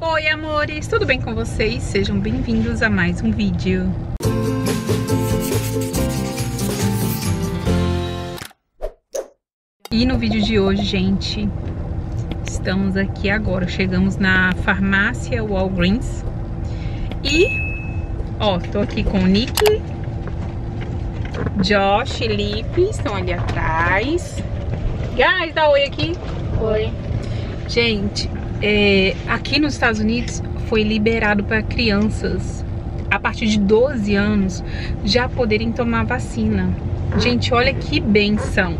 Oi, amores, tudo bem com vocês? Sejam bem-vindos a mais um vídeo. E no vídeo de hoje, gente, estamos aqui agora, chegamos na farmácia Walgreens. E, ó, tô aqui com o Nick, Josh e Lipe, estão ali atrás. Guys, dá oi aqui. Oi. Gente, aqui nos Estados Unidos foi liberado para crianças a partir de 12 anos já poderem tomar vacina. Gente, olha que benção.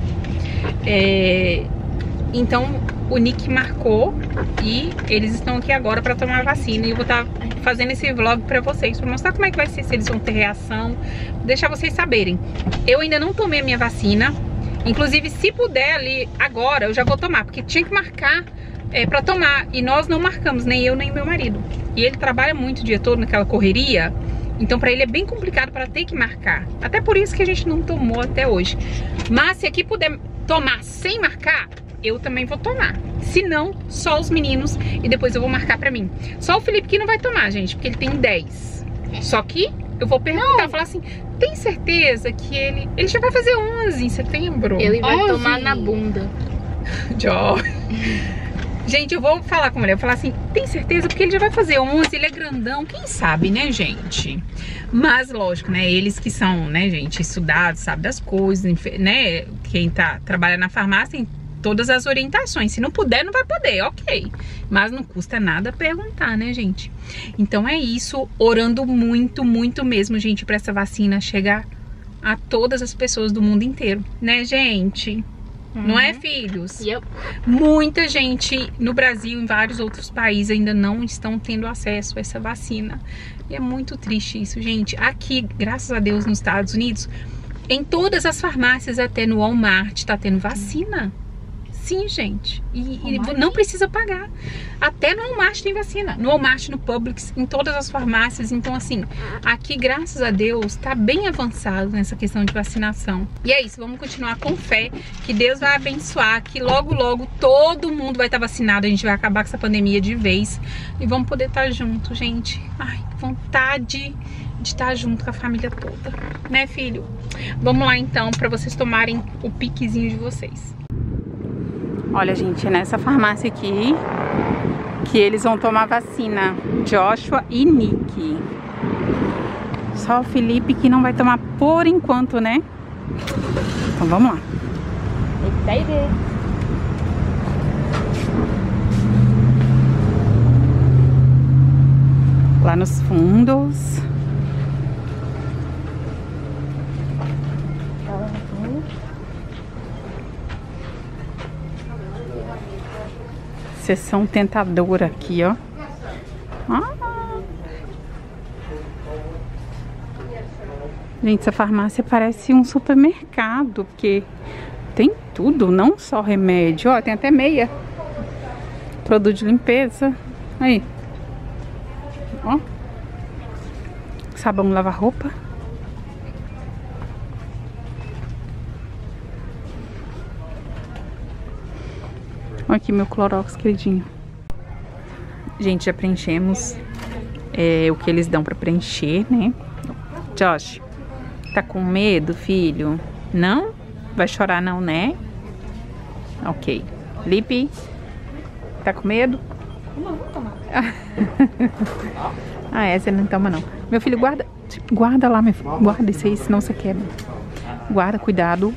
Então o Nick marcou e eles estão aqui agora para tomar vacina. E eu vou estar fazendo esse vlog para vocês, para mostrar como é que vai ser, se eles vão ter reação, deixar vocês saberem. Eu ainda não tomei a minha vacina. Inclusive, se puder ali agora, eu já vou tomar, porque tinha que marcar pra tomar. E nós não marcamos, nem eu, nem meu marido. E ele trabalha muito o dia todo naquela correria. Então pra ele é bem complicado para ter que marcar. Até por isso que a gente não tomou até hoje. Mas se aqui puder tomar sem marcar, eu também vou tomar. Se não, só os meninos. E depois eu vou marcar pra mim. Só o Felipe que não vai tomar, gente, porque ele tem 10. Só que eu vou perguntar, falar assim, tem certeza que ele já vai fazer 11 em setembro? Ele vai 11. tomar na bunda. Gente, eu vou falar com ele, eu vou falar assim, tem certeza? Porque ele já vai fazer 11, ele é grandão, quem sabe, né, gente? Mas, lógico, né, eles que são, né, gente, estudados, sabem das coisas, né, quem trabalha na farmácia tem todas as orientações. Se não puder, não vai poder, ok. Mas não custa nada perguntar, né, gente? Então é isso, orando muito, muito mesmo, gente, pra essa vacina chegar a todas as pessoas do mundo inteiro, né, gente? Não é, filhos? Yep. Muita gente no Brasil e em vários outros países ainda não estão tendo acesso a essa vacina. E é muito triste isso, gente. Aqui, graças a Deus, nos Estados Unidos, em todas as farmácias, até no Walmart, tá tendo vacina. Sim, gente. E não precisa pagar. Até no Walmart tem vacina. No Walmart, no Publix, em todas as farmácias. Então, assim, aqui, graças a Deus, tá bem avançado nessa questão de vacinação. E é isso, vamos continuar com fé, que Deus vai abençoar, que logo, logo, todo mundo vai estar vacinado. A gente vai acabar com essa pandemia de vez. E vamos poder estar junto, gente. Ai, vontade de estar junto com a família toda. Né, filho? Vamos lá, então, para vocês tomarem o piquezinho de vocês. Olha, gente, é nessa farmácia aqui que eles vão tomar vacina, Joshua e Nick. Só o Felipe que não vai tomar por enquanto, né? Então vamos lá. Lá nos fundos. Seção tentadora aqui, ó. Gente, essa farmácia parece um supermercado, porque tem tudo, não só remédio. Ó, tem até meia. Produto de limpeza. Aí. Ó. Sabão lavar roupa. Olha aqui meu Clorox, queridinho. Gente, já preenchemos o que eles dão pra preencher, né? Josh, tá com medo, filho? Não? Vai chorar não, né? Ok. Lipe, tá com medo? Não, vou tomar. Ah, essa não toma não. Meu filho, guarda lá, meu filho. Guarda isso aí, senão você quebra. Guarda, cuidado.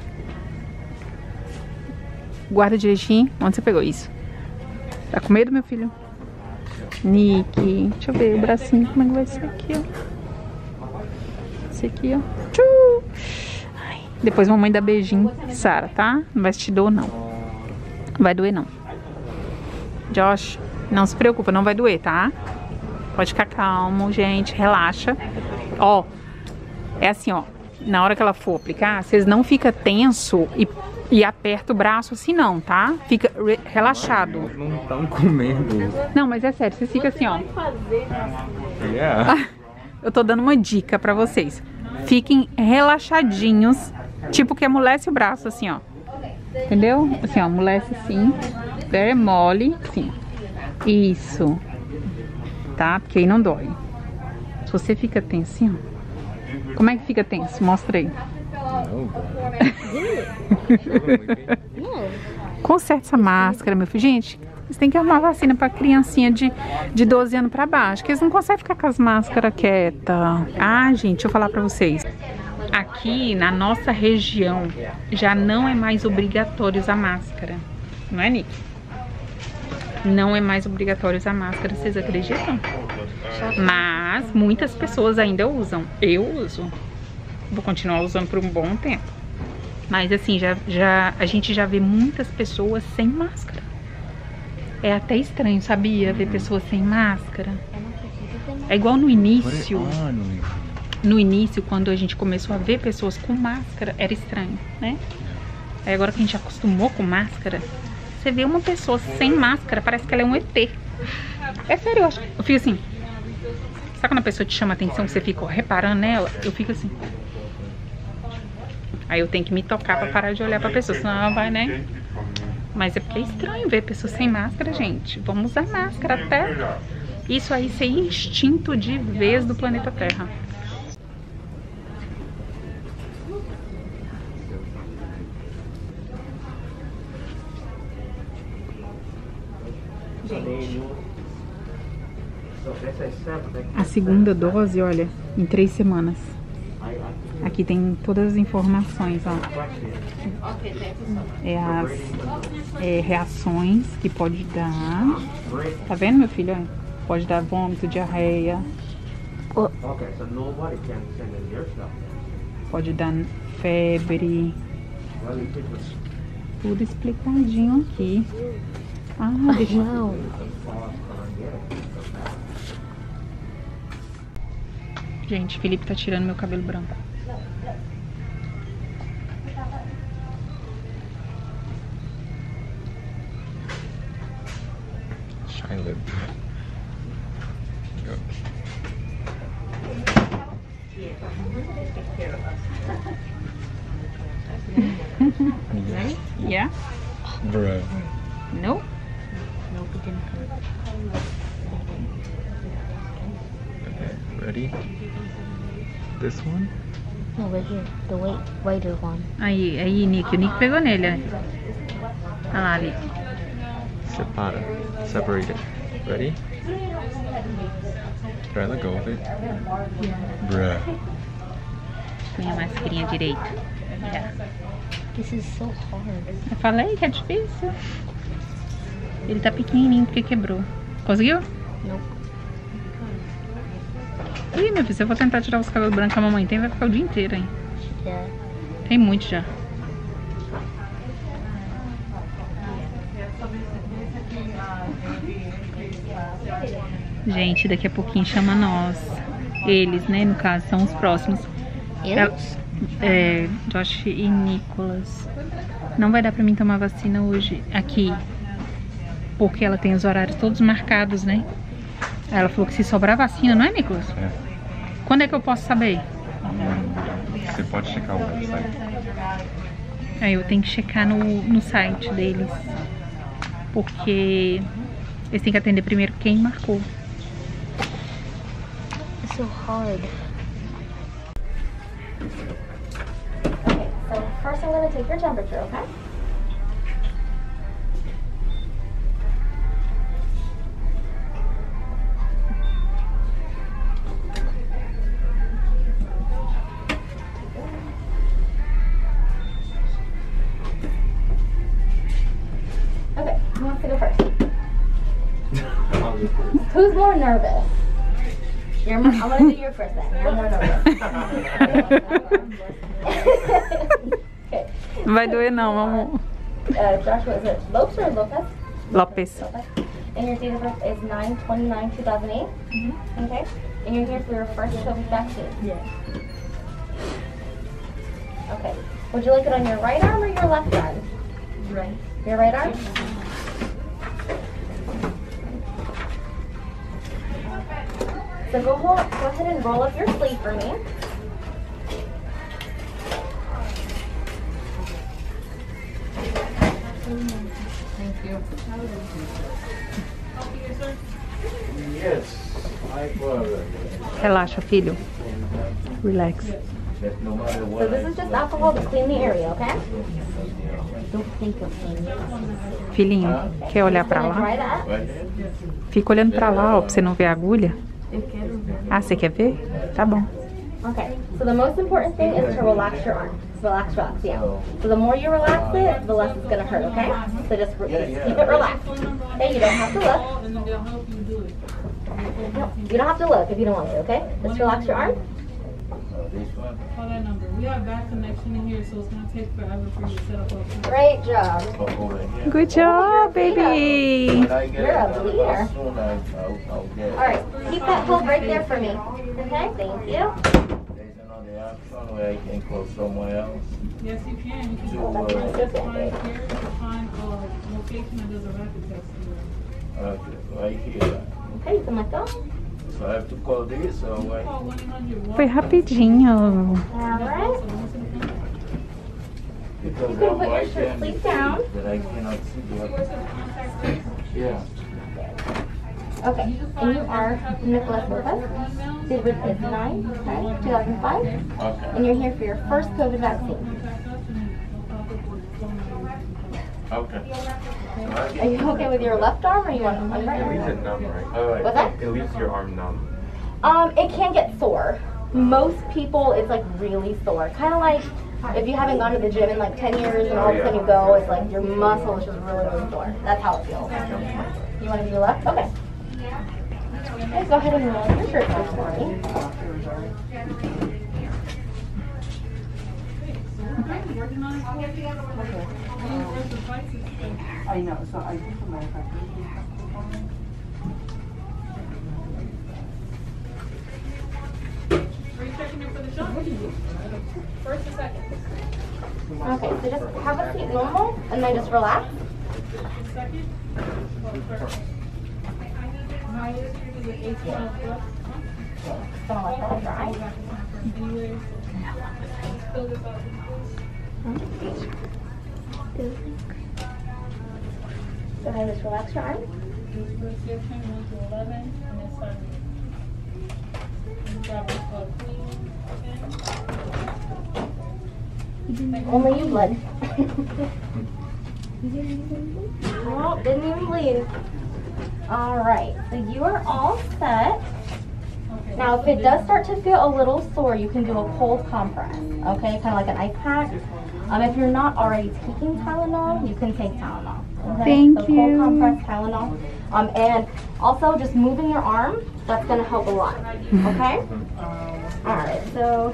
Guarda direitinho. Onde você pegou isso? Tá com medo, meu filho? Nick. Deixa eu ver o bracinho. Como é que vai ser aqui, ó? Esse aqui, ó. Tchau. Ai. Depois mamãe dá beijinho. Sara, tá? Não vai te doer, não. Não vai doer, não. Josh, não se preocupa. Não vai doer, tá? Pode ficar calmo, gente. Relaxa. Ó. É assim, ó. Na hora que ela for aplicar, vocês não ficam tenso e aperta o braço assim não, tá? Fica relaxado. Não estão comendo. Não, mas é sério, vocês ficam assim, ó. Yeah. Eu tô dando uma dica pra vocês. Fiquem relaxadinhos, tipo que amolece o braço assim, ó. Entendeu? Assim, ó, amolece assim. Mole, assim. Isso. tá? Porque aí não dói. Se você fica tenso assim, ó. Como é que fica tenso? Mostra aí. Conserta essa máscara, meu filho. Gente, você tem que arrumar vacina pra criancinha de 12 anos pra baixo, que eles não conseguem ficar com as máscaras quietas. Ah, gente, deixa eu falar pra vocês. Aqui na nossa região já não é mais obrigatório usar máscara. Não é, Nick? Não é mais obrigatório usar máscara, vocês acreditam? Mas muitas pessoas ainda usam. Eu uso. Vou continuar usando por um bom tempo. Mas assim, a gente já vê muitas pessoas sem máscara. É até estranho, sabia? Ver pessoas sem máscara. É igual no início. No início, quando a gente começou a ver pessoas com máscara, era estranho, né? Aí agora que a gente acostumou com máscara, você vê uma pessoa sem máscara, parece que ela é um ET. É sério, eu fico assim. Sabe quando a pessoa te chama a atenção, você fica reparando nela? Eu fico assim. Aí eu tenho que me tocar pra parar de olhar pra pessoa, senão ela vai, né? Mas é porque é estranho ver pessoas sem máscara, gente. Vamos usar máscara até isso aí ser instinto de vez do planeta Terra. Gente, a segunda dose, olha, em 3 semanas. Aqui tem todas as informações, ó. É as reações que pode dar. Tá vendo, meu filho? Pode dar vômito, diarreia. Pode dar febre. Tudo explicadinho aqui. Ah, deixa eu... Gente, Felipe tá tirando meu cabelo branco. Shine lip. Yeah? Bruh. No? Nope, it didn't come. Okay, ready? This one? No, right here. The whiter one. Aí, Nick. O Nick pegou nele, ó. Olha lá, ali. Separa. Separate it. Ready? Try to let go of it. Bruh. Põe a mascarinha direito. Yeah. This is so hard. Eu falei que é difícil. Ele tá pequenininho porque quebrou. Conseguiu? Nope. Ih, meu filho, se eu for tentar tirar os cabelos brancos que a mamãe tem, vai ficar o dia inteiro, hein? Yeah. Tem muito já. Gente, daqui a pouquinho chama nós. Eles, né, no caso, são os próximos. Eles? Josh e Nicholas. Não vai dar pra mim tomar vacina hoje aqui, porque ela tem os horários todos marcados, né? Ela falou que se sobrar vacina, não é, Nicholas? É. Quando é que eu posso saber? Você pode checar o website. Aí eu tenho que checar no site deles, porque eles têm que atender primeiro quem marcou. It's so hard. Okay, so first I'm going to take your temperature, okay? Okay, who wants to go first? Who's more nervous? I'm gonna do your first then. You're more nervous. Okay. Não vai doer não, vamos. Joshua, is it Lopes or Lopez? Lopes. Lopez. And your date of birth is 9/29/2008. Okay. And you're here for your first COVID vaccine. Yeah. Okay. Would you like it on your right arm or your left arm? Right. Your right arm? So go ahead and roll up your sleeve for me. Thank you. Yes. Relaxa, filho. Relax. So this is just alcohol to clean the area, okay? Don't think of things. Filhinho, quer olhar pra Try lá? that. Fica olhando pra lá, ó, pra você não ver a agulha. Ah, você quer ver? Tá bom. Okay, so the most important thing is to relax your arm. Relax, yeah. So the more you relax it, the less it's gonna hurt, okay? So just keep it relaxed. Okay, you don't have to look. No, you don't have to look if you don't want to, okay? Just relax your arm. Call that number. We have bad connection in here, so it's gonna take forever for you to set up a Great job. Good job, baby. You're a leader. Alright, keep that hold right there for me. Okay, thank you. Where I can go somewhere else. Yes, you can. You can To, find here, find a location that does a rapid test. right here. Okay, you can let go. So I have to call this or what? Call 1-800-WALK. Foi rapidinho. Alright. Because You can I'm put your right shirt there sleeve down. that I cannot see the Yeah. Okay, and you are Nicholas Lopez. Date of birth is 9/10/2005. Okay. And you're here for your first COVID vaccine. Okay. Are you okay with your left arm or you want one right It leaves arm? it numb, right? All right. What's that? It leaves your arm numb. It can get sore. Most people, it's like really sore. Kind of like if you haven't gone to the gym in like 10 years and all of a sudden you go, it's like your muscle is just really, really sore. That's how it feels. You want to do your left? Okay. Okay, go ahead and roll your shirt first for me. I know, so I think the manufacturer. Are you checking in for the shot? First or second? Okay, so just have a seat normal and then just relax. Second? Well, first. Highest is an 18 plus. Just gonna let that dry. Anyways. Fill this out. Go ahead and just relax your arm. Prescription 1 to 11, and then start. Grab a clean. Only you bled. No, didn't even bleed. Alright, so you are all set. Now, if it does start to feel a little sore, you can do a cold compress, okay? Kind of like an ice pack. If you're not already taking Tylenol, you can take Tylenol. Okay? Thank so you. Cold compress, Tylenol. And also, just moving your arm, that's going to help a lot, okay? Alright, so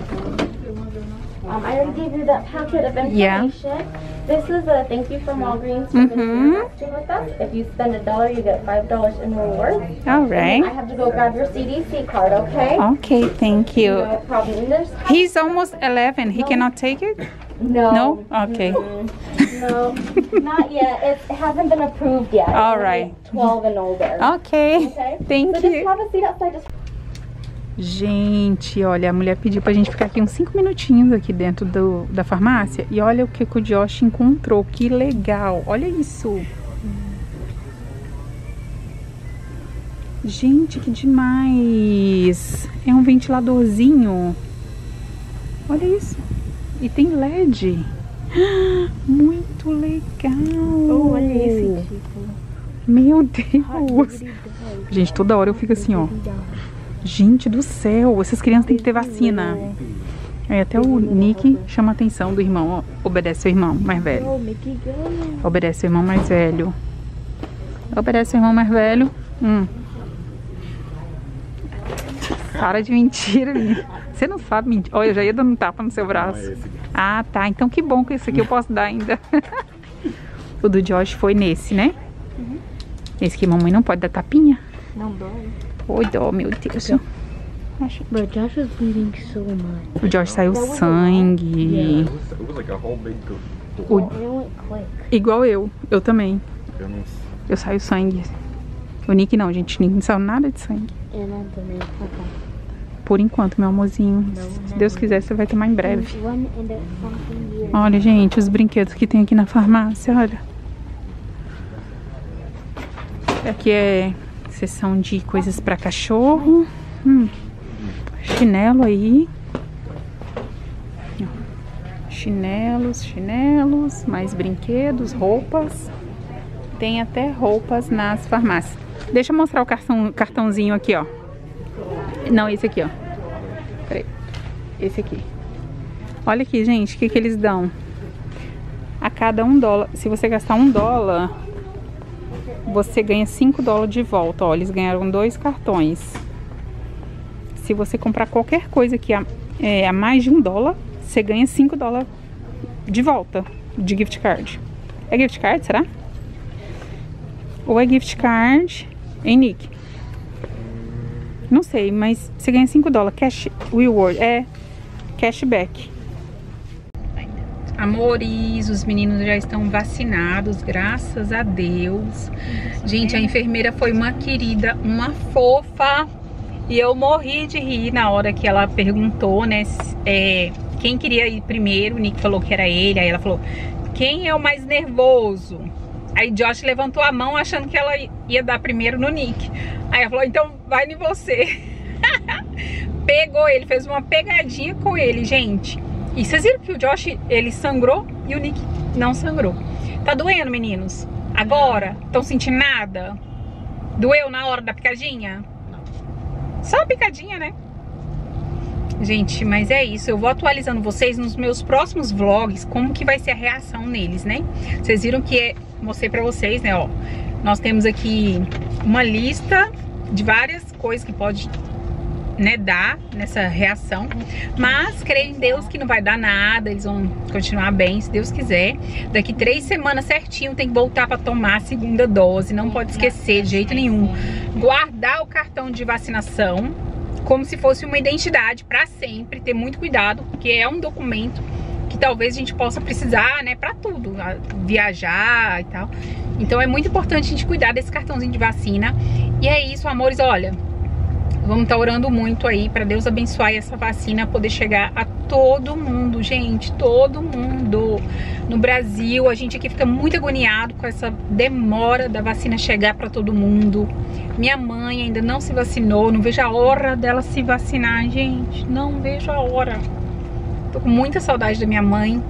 I already gave you that packet of information. This is a thank you from Walgreens for investing with us. If you spend $1, you get $5 in rewards. All I right. have to go grab your CDC card, okay? Okay, thank you. No problem. And there's He's almost 11. He cannot take it? no. No? Okay. No, not yet. It hasn't been approved yet. It's All only right. 12 and older. Ok. Okay? Thank So just you. have a seat outside. Just Gente, olha, a mulher pediu pra gente ficar aqui uns 5 minutinhos aqui dentro da farmácia. E olha o que o Josh encontrou. Que legal. Olha isso. Gente, que demais. É um ventiladorzinho. Olha isso. E tem LED. Muito legal. Olha esse tipo. Meu Deus. Gente, toda hora eu fico assim, ó. Gente do céu, essas crianças têm que ter vacina. Aí até o Nick chama a atenção do irmão, ó. Obedece ao irmão mais velho. Obedece ao irmão mais velho. Obedece ao irmão mais velho. Para de mentira, menina. Você não sabe mentir. Olha, eu já ia dando um tapa no seu braço. Ah, tá. Então que bom que esse aqui eu posso dar ainda. O do Josh foi nesse, né? Esse que mamãe não pode dar tapinha. Não dói. Oi, dó, meu Deus. But Josh was bleeding so much. O Josh saiu sangue. It was like a whole big O- It went quick. Igual eu também. goodness. Eu saio sangue. O Nick não, gente. O Nick não saiu nada de sangue. And I don't know. Por enquanto, meu amorzinho. Se Deus quiser, você vai tomar em breve. One in the something year. Olha, gente, os brinquedos que tem aqui na farmácia, olha. Aqui é seção de coisas pra cachorro. Chinelo aí. Chinelos, mais brinquedos, roupas. Tem até roupas nas farmácias. Deixa eu mostrar o cartãozinho aqui, ó. Não, esse aqui, ó. Peraí. Esse aqui. Olha aqui, gente, o que eles dão? A cada $1, se você gastar $1, você ganha $5 de volta. Ó, eles ganharam 2 cartões. Se você comprar qualquer coisa que a mais de $1, você ganha $5 de volta de gift card. É gift card, será? Ou é gift card em Nick? Não sei, mas você ganha $5. Cash reward, é cashback. Amores, os meninos já estão vacinados, graças a Deus. Gente, a enfermeira foi uma querida, uma fofa. E eu morri de rir na hora que ela perguntou, né, quem queria ir primeiro. O Nick falou que era ele. Aí ela falou, quem é o mais nervoso? Aí Josh levantou a mão achando que ela ia dar primeiro no Nick. Aí ela falou, então vai em você. Pegou ele, fez uma pegadinha com ele, gente. E vocês viram que o Josh, ele sangrou e o Nick não sangrou. Tá doendo, meninos? Agora? Estão sentindo nada? Doeu na hora da picadinha? Só a picadinha, né? Gente, mas é isso. Eu vou atualizando vocês nos meus próximos vlogs como que vai ser a reação neles, né? Vocês viram que mostrei pra vocês, né, ó. Nós temos aqui uma lista de várias coisas que pode, né, dar nessa reação. Mas creio em Deus que não vai dar nada. Eles vão continuar bem, se Deus quiser. Daqui 3 semanas certinho tem que voltar pra tomar a 2ª dose. Não pode esquecer de jeito nenhum. Guardar o cartão de vacinação como se fosse uma identidade pra sempre. Ter muito cuidado, porque é um documento que talvez a gente possa precisar, né, pra tudo, viajar e tal. Então é muito importante a gente cuidar desse cartãozinho de vacina. E é isso, amores, olha, vamos estar orando muito aí pra Deus abençoar essa vacina, poder chegar a todo mundo, gente, todo mundo. No Brasil, a gente aqui fica muito agoniado com essa demora da vacina chegar pra todo mundo. Minha mãe ainda não se vacinou, não vejo a hora dela se vacinar, gente, não vejo a hora. Tô com muita saudade da minha mãe.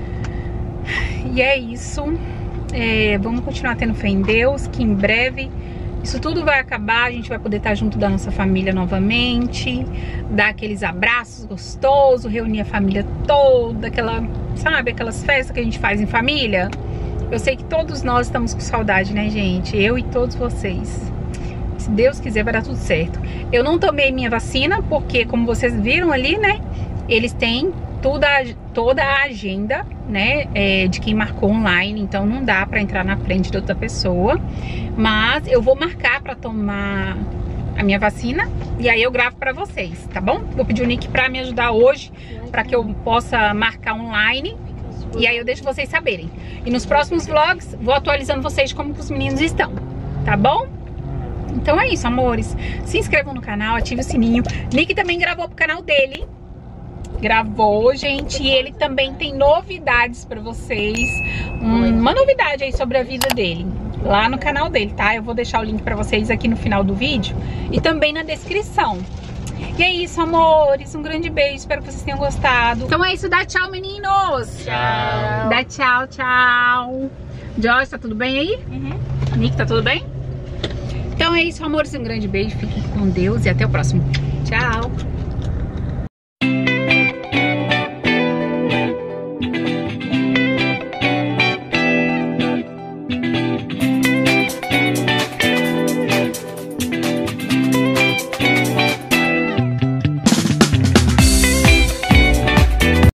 E é isso. Vamos continuar tendo fé em Deus, que em breve isso tudo vai acabar, a gente vai poder estar junto da nossa família novamente, dar aqueles abraços gostosos, reunir a família toda, sabe, aquelas festas que a gente faz em família. Eu sei que todos nós estamos com saudade, né, gente? Eu e todos vocês. Se Deus quiser, vai dar tudo certo. Eu não tomei minha vacina, porque, como vocês viram ali, né, eles têm toda a agenda, né, de quem marcou online, então não dá pra entrar na frente de outra pessoa. Mas eu vou marcar pra tomar a minha vacina e aí eu gravo pra vocês, tá bom? Vou pedir o Nick pra me ajudar hoje, pra que eu possa marcar online, e aí eu deixo vocês saberem. E nos próximos vlogs vou atualizando vocês como que os meninos estão, tá bom? Então é isso, amores. Se inscrevam no canal, ative o sininho. Nick também gravou pro canal dele. Gravou, gente, e ele também tem novidades pra vocês. Uma novidade aí sobre a vida dele, lá no canal dele, tá? Eu vou deixar o link pra vocês aqui no final do vídeo e também na descrição. E é isso, amores, um grande beijo, espero que vocês tenham gostado. Então é isso, dá tchau, meninos. Tchau. Dá tchau, tchau. Joyce, tá tudo bem aí? Nick, tá tudo bem? Então é isso, amores, um grande beijo, fiquem com Deus e até o próximo. Tchau.